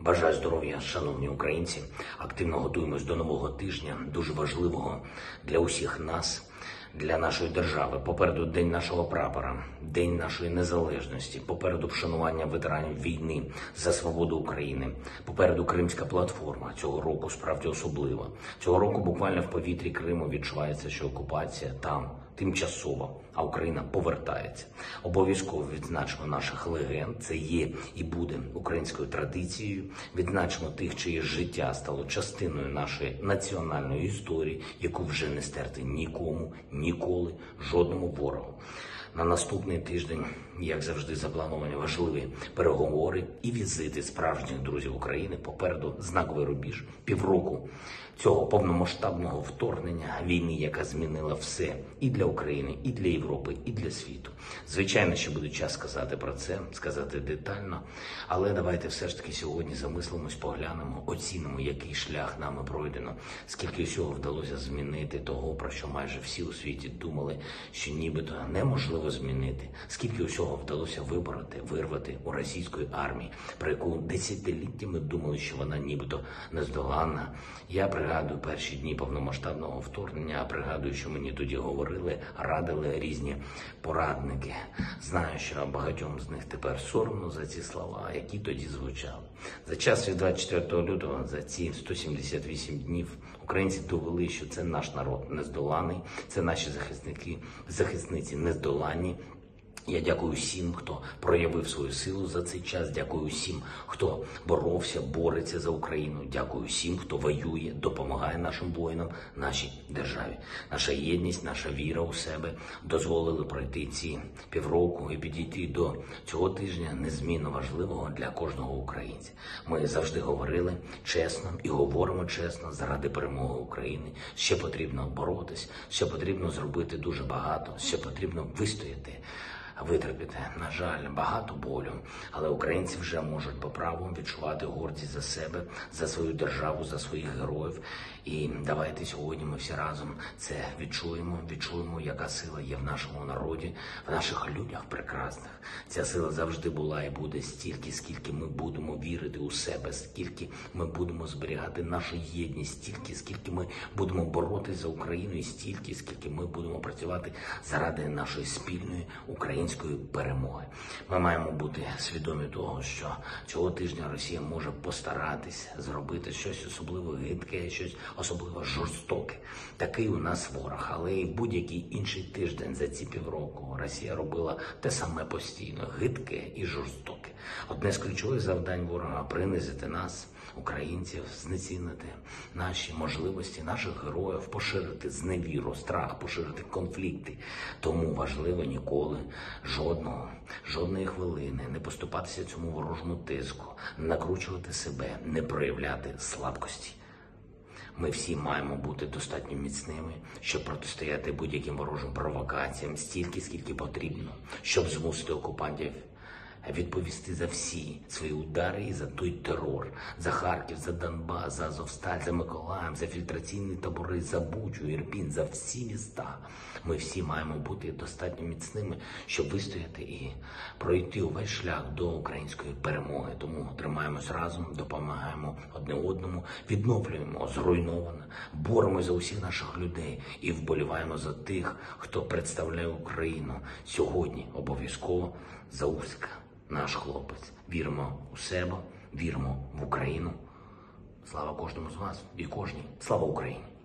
Бажаю здоров'я, шановні українці. Активно готуємось до нового тижня, дуже важливого для усіх нас, для нашої держави. Попереду День нашого прапора, День нашої незалежності, попереду вшанування ветеранів війни за свободу України, попереду Кримська платформа. Цього року справді особлива. Цього року буквально в повітрі Криму відчувається, що окупація там тимчасова, а Україна повертається. Обов'язково відзначимо наших легенд, це є і буде українською традицією. Відзначимо тих, чиє життя стало частиною нашої національної історії, яку вже не стерти нікому, ніколи, жодному ворогу. На наступний тиждень, як завжди, заплановані важливі переговори і візити справжніх друзів України. Попереду знаковий рубіж. Півроку цього повномасштабного вторгнення, війни, яка змінила все і для України, і для Європи, і для світу. Звичайно, що буде час сказати про це, сказати детально, але давайте все ж таки сьогодні замислимось, поглянемо, оцінимо, який шлях нами пройдено, скільки всього вдалося змінити того, про що майже всі у світі думали, що нібито неможливо змінити, скільки всього вдалося вирвати у російської армії, про яку десятиліттями думали, що вона нібито нездоланна. Я пригадую перші дні повномасштабного вторгнення, пригадую, що мені тоді говорили, радили різні порадники. Знаю, що багатьом з них тепер соромно за ці слова, які тоді звучали. За час від 24 лютого, за ці 178 днів, українці довели, що це наш народ нездоланий, це наші захисники, захисниці нездоланні. Я дякую всім, хто проявив свою силу за цей час. Дякую всім, хто боровся, бореться за Україну. Дякую всім, хто воює, допомагає нашим воїнам, нашій державі. Наша єдність, наша віра у себе дозволили пройти ці півроку і підійти до цього тижня незмінно важливого для кожного українця. Ми завжди говорили чесно і говоримо чесно заради перемоги України. Ще потрібно боротись, ще потрібно зробити дуже багато, ще потрібно вистояти. Витерпіти, на жаль, багато болю, але українці вже можуть по праву відчувати гордість за себе, за свою державу, за своїх героїв. І давайте сьогодні ми всі разом це відчуємо, яка сила є в нашому народі, в наших людях прекрасних. Ця сила завжди була і буде стільки, скільки ми будемо вірити у себе, скільки ми будемо зберігати нашу єдність, стільки, скільки ми будемо боротися за Україну, і стільки, скільки ми будемо працювати заради нашої спільної української перемоги. Ми маємо бути свідомі того, що цього тижня Росія може постаратися зробити щось особливо гидке, щось особливо жорстоке. Такий у нас ворог, але і будь-який інший тиждень за ці півроку Росія робила те саме постійно, гидке і жорстоке. Одне з ключових завдань ворога – принизити нас, українців, знецінити наші можливості, наших героїв, поширити зневіру, страх, поширити конфлікти. Тому важливо ніколи, жодної хвилини не поступатися цьому ворожому тиску, не накручувати себе, не проявляти слабкості. Ми всі маємо бути достатньо міцними, щоб протистояти будь-яким ворожим провокаціям стільки, скільки потрібно, щоб змусити окупантів відповісти за всі свої удари і за той терор, за Харків, за Донбас, за Азовсталь, за Миколаїв, за фільтраційні табори, за Бучу, Ірпінь, за всі міста. Ми всі маємо бути достатньо міцними, щоб вистояти і пройти увесь шлях до української перемоги. Тому тримаємось разом, допомагаємо одне одному, відновлюємо зруйноване, боремося за усіх наших людей і вболіваємо за тих, хто представляє Україну. Сьогодні обов'язково за Усика. Наш хлопець. Віримо у себе, віримо в Україну. Слава кожному з вас і кожній. Слава Україні!